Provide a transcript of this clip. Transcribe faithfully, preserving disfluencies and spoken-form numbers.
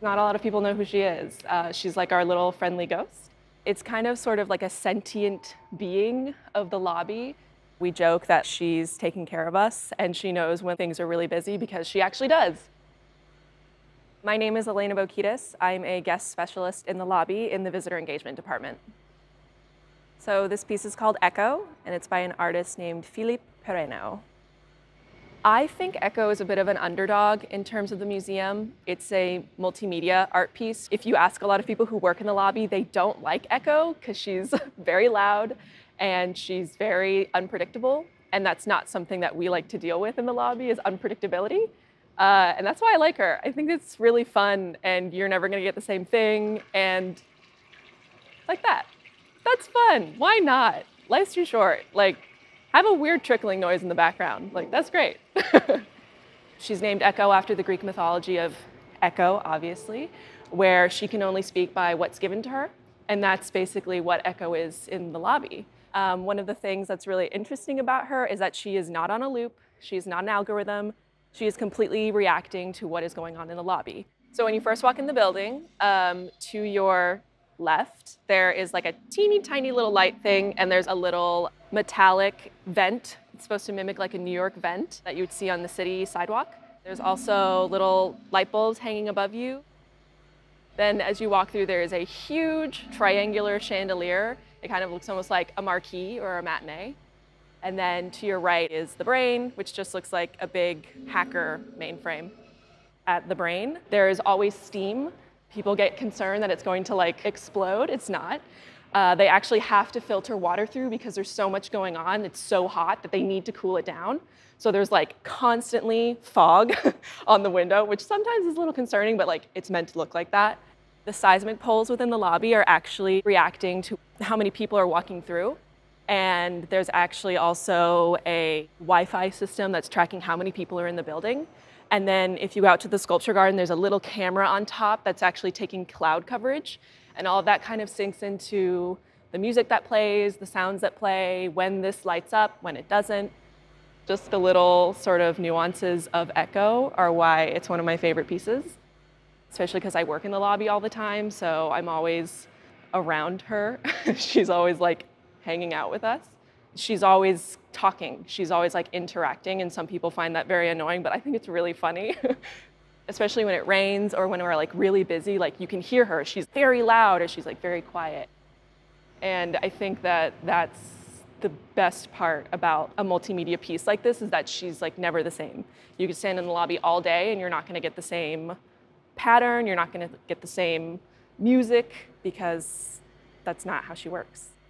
Not a lot of people know who she is. Uh, she's like our little friendly ghost. It's kind of sort of like a sentient being of the lobby. We joke that she's taking care of us and she knows when things are really busy because she actually does. My name is Alaina Boukedes. I'm a guest specialist in the lobby in the visitor engagement department. So this piece is called Echo, and it's by an artist named Philippe Parreno. I think Echo is a bit of an underdog in terms of the museum. It's a multimedia art piece. If you ask a lot of people who work in the lobby, they don't like Echo because she's very loud and she's very unpredictable. And that's not something that we like to deal with in the lobby, is unpredictability. Uh, and that's why I like her. I think it's really fun and you're never gonna get the same thing, and like that. That's fun, why not? Life's too short. Like, have a weird trickling noise in the background. Like, that's great. She's named Echo after the Greek mythology of Echo, obviously, where she can only speak by what's given to her. And that's basically what Echo is in the lobby. Um, one of the things that's really interesting about her is that she is not on a loop. She's not an algorithm. She is completely reacting to what is going on in the lobby. So when you first walk in the building, um, to your left, there is like a teeny tiny little light thing, and there's a little metallic vent. It's supposed to mimic like a New York vent that you would see on the city sidewalk. There's also little light bulbs hanging above you. Then as you walk through, there is a huge triangular chandelier. It kind of looks almost like a marquee or a matinee. And then to your right is the brain, which just looks like a big hacker mainframe. At the brain, there is always steam. People get concerned that it's going to like explode. It's not. Uh, they actually have to filter water through because there's so much going on. It's so hot that they need to cool it down. So there's like constantly fog on the window, which sometimes is a little concerning, but like it's meant to look like that. The seismic poles within the lobby are actually reacting to how many people are walking through. And there's actually also a Wi-Fi system that's tracking how many people are in the building. And then if you go out to the sculpture garden, there's a little camera on top that's actually taking cloud coverage. And all of that kind of sinks into the music that plays, the sounds that play, when this lights up, when it doesn't. Just the little sort of nuances of Echo are why it's one of my favorite pieces, especially because I work in the lobby all the time, so I'm always around her. She's always like hanging out with us. She's always talking. She's always like interacting, and some people find that very annoying, but I think it's really funny. Especially when it rains or when we're like really busy, like you can hear her. She's very loud or she's like very quiet. And I think that that's the best part about a multimedia piece like this, is that she's like never the same. You can stand in the lobby all day and you're not gonna get the same pattern, you're not gonna get the same music, because that's not how she works.